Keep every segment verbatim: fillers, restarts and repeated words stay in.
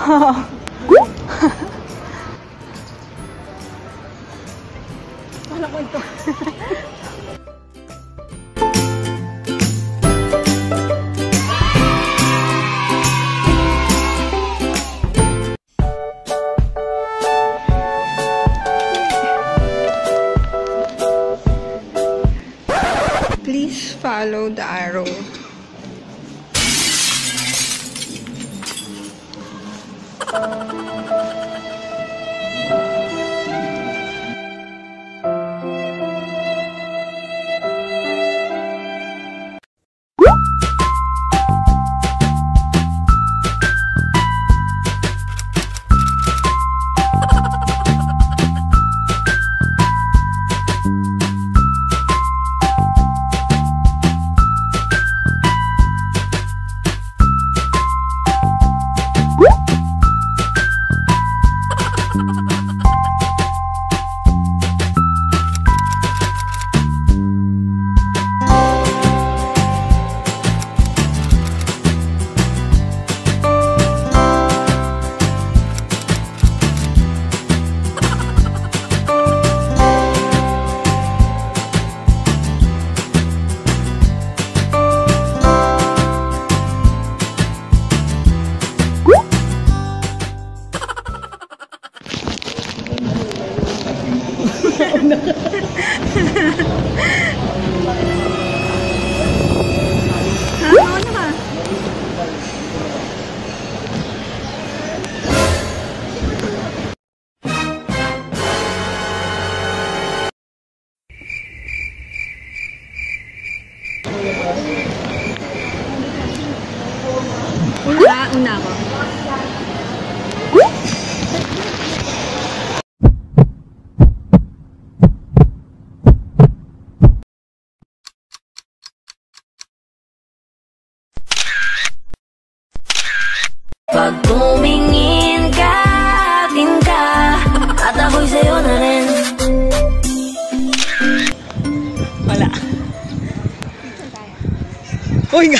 Wala ko ito. Please follow the arrow. Una, una ako. Pag tumingin ka, atin ka, at ako'y sa'yo na rin. Wala. Uy, nga.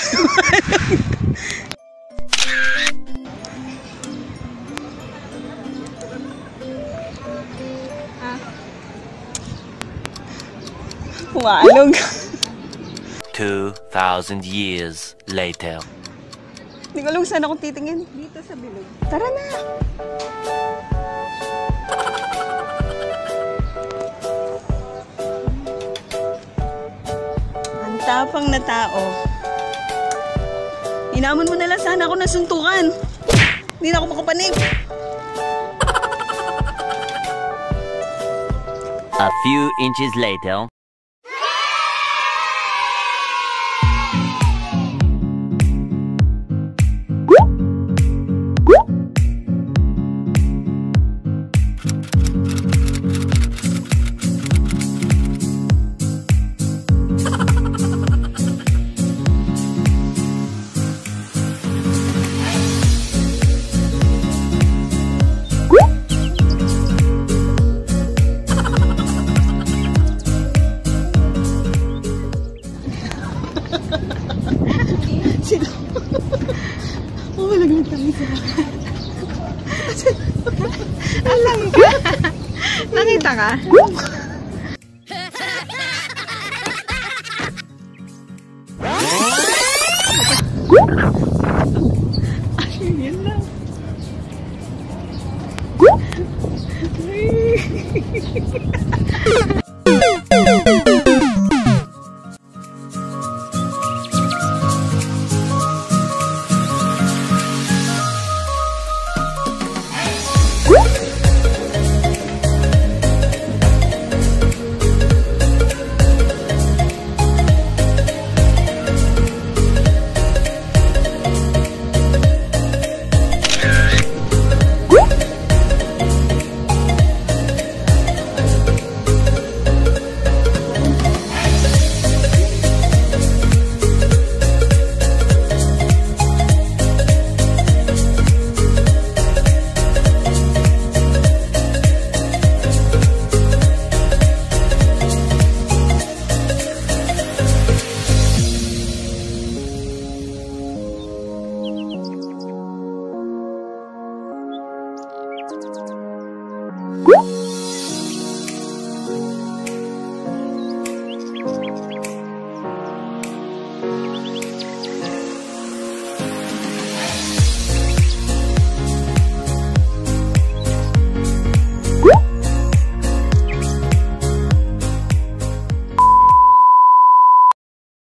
Huwalog. Two thousand years later. Hindi ko alam saan ako titingin. Dito sa bilog. Tara na! Ang tapang na tao. Inamon mo na lang sana ako nasuntukan. Hindi na ako makapanig. A few inches later. Sino? Oh, lagyan kami sa alam ka? Nakita ka?